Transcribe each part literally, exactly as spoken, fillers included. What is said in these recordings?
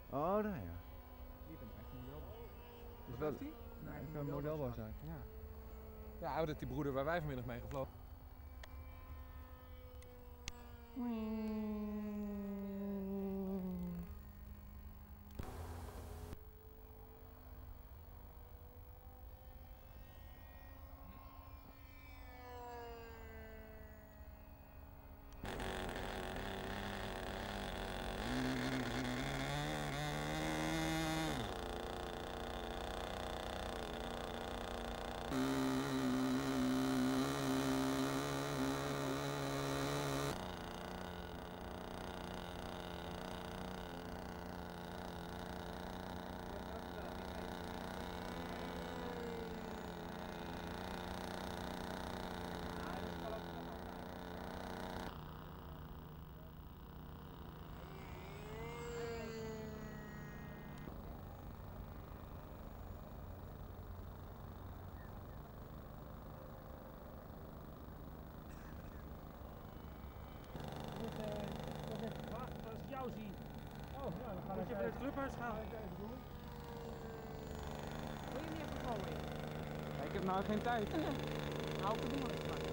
Oh, daar ja. Die heeft een echt een modelbouw. Dus Wat wel, heeft die? ja, ik kan een modelbouw zijn. Ja. Ja, dat is die broeder waar wij vanmiddag mee gevlogen. Als ik jou zie, Oh, ja, dan ga moet je even naar het clubhuis gaan. Wil je niet even gooien? Ja, ik heb nou geen tijd. Nou, ik doe het straks.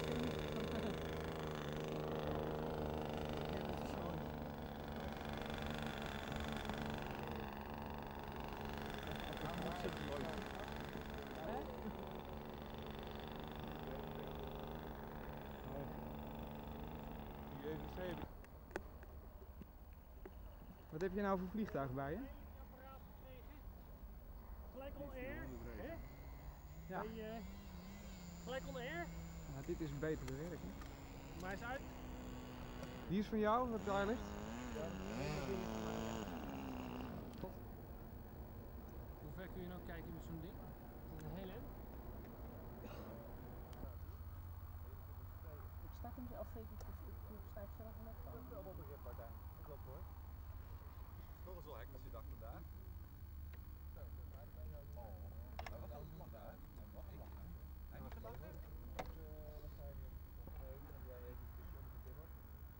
Wat heb je nou voor vliegtuig bij je? Apparaat gekregen. Gelijk on air. Hè? Ja. Bij, uh, gelijk on air. Ja, dit is beter bewerken. Maar is uit. Die is van jou, wat daar ligt? Hoe ver kun je nou kijken met zo'n ding? Dat is een heel end. Ik sta hem zelf even. Ik sta ik zelf net van. Dat is wel wat begrip uiteindelijk. Dat klopt hoor. Toch is wel hek als je dacht vandaag. Maar wat gaan we lachen hè? Hij mag lachen. Hij mag lachen? Wat zei je? Jij weet het is onder de timmer.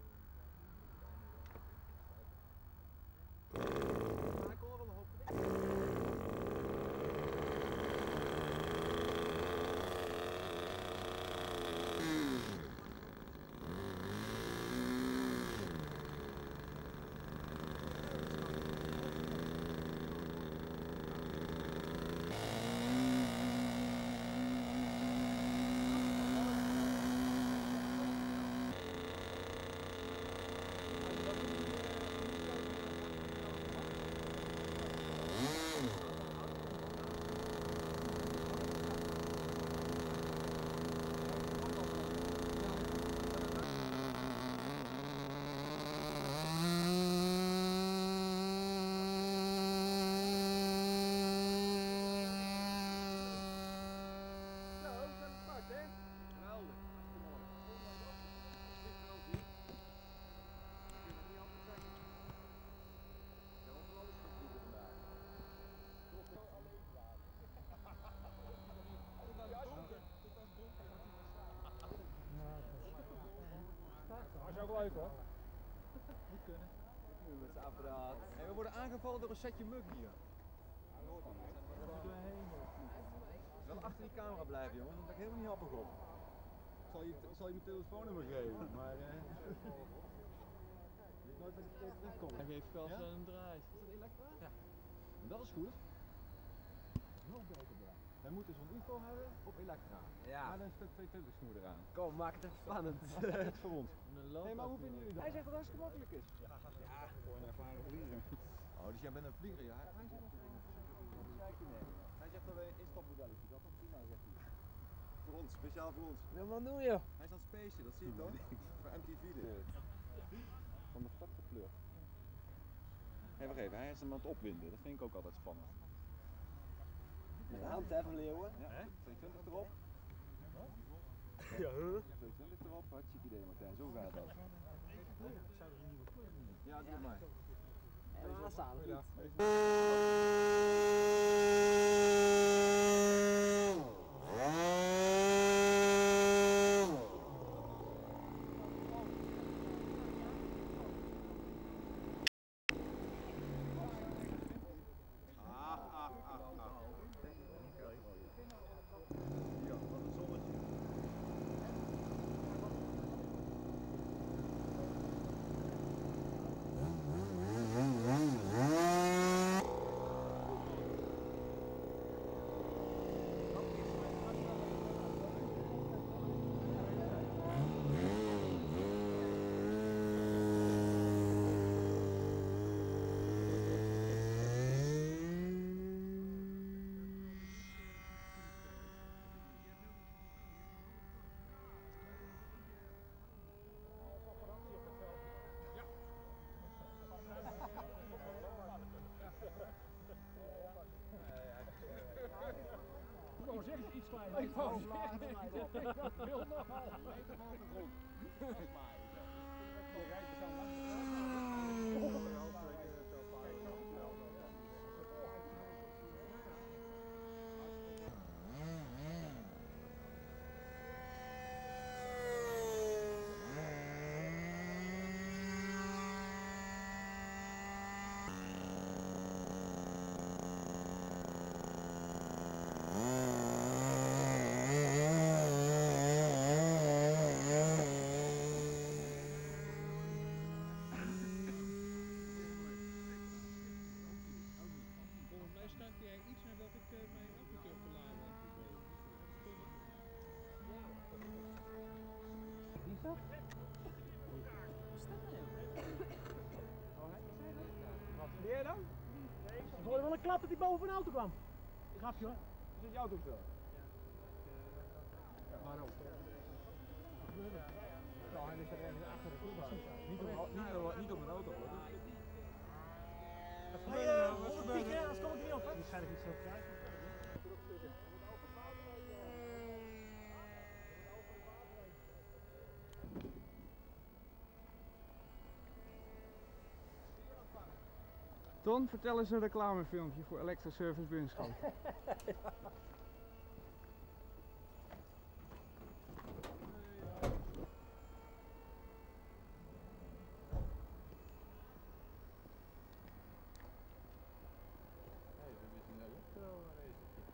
Maar ik kon er wel een hoop Dat is ook leuk hoor. Moet kunnen. Met zijn apparaat. En we worden aangevallen door een setje mug hier. Wel achter die camera blijven jongen, daar ben ik helemaal niet happig op. Ik zal je, ik zal je mijn telefoonnummer geven, maar eh... je weet nooit wat je tegen terugkomt. Hij geeft gas Ja? en een draai. Is dat elektra? Ja. Dat is goed. Nog beter daar. Wij moeten zo'n U F O hebben op elektra. Ja. Maar dan een stuk tweehonderdtwintig snoer eraan. Kom, maak het even spannend. Iets voor ons. Nee, maar hoe vinden jullie dat? Hij zegt dat het hartstikke makkelijk is. Ja, ja. Voor een ervaren vlieger. Oh, dus jij bent een vlieger, ja? Hij zegt dat Hij zegt dat we een instapmodelletje, dat is prima, zegt hij. Voor ons, speciaal voor ons. Ja, wat doe je? Hij is aan het spacen, dat zie je toch? Voor M T V dit. Van de vet gekleurd. Hé, wacht even, hij is hem aan het opwinden, dat vind ik ook altijd spannend. Met de hand even leeuwen. Ja, tweehonderdtwintig erop. Ja, huh? tweehonderdtwintig erop, hartstikke idee Martijn, zo gaat dat. Ja, doe maar. En we staan. kwijt. Ik wou lager dan mij dan. Ik wil nog wel. Meter mogen goed. Volgens mij. Je rijdt zo langs de grond. Volgens mij startte jij iets nadat ik uh, mijn apparatuur opgeladen had. Wie is dat? Wat staat er Wat doe jij dan? Ik hoorde wel een klap dat hij boven een auto kwam. Grapje hoor. Is het jouw toestel? Waarom? Nou, hij ligt er ergens achter de voetbal. Niet op, niet, op, niet op een auto hoor. Hé, hey, uh, honderd pieken, anders kom ik niet op hè. Waarschijnlijk niet zo krijgen. Ton, vertel eens een reclamefilmpje voor Electra Service Bunschoten. Hey, we wisten nou ook zo een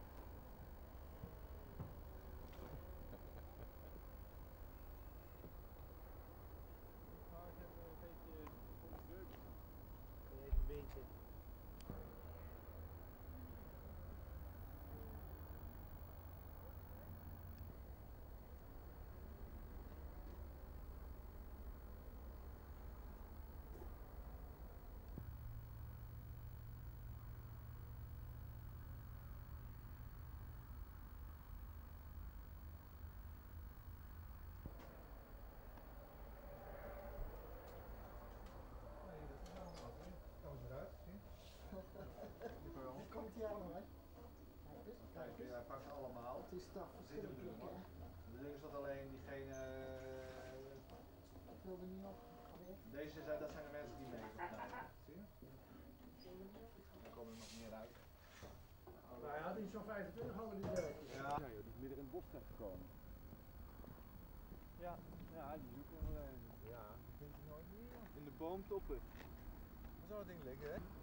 Even een beentje. Komt hij aan hoor. Kijk, hij pakt allemaal. Het is toch verschrikkelijk hè. Links zat alleen diegene. Ik wil er niet op. Deze zijn, dat zijn de mensen die mee gaan. Zie je? Dan komen er nog meer uit. Nou ja, die is zo'n vijfentwintig hadden die werk. Ja, ja joh, die is midden in het bos terecht gekomen. Ja, ja, die zoeken we wel even. Ja, die vindt hij nooit meer. In de boomtoppen. Waar zou dat ding liggen, hè?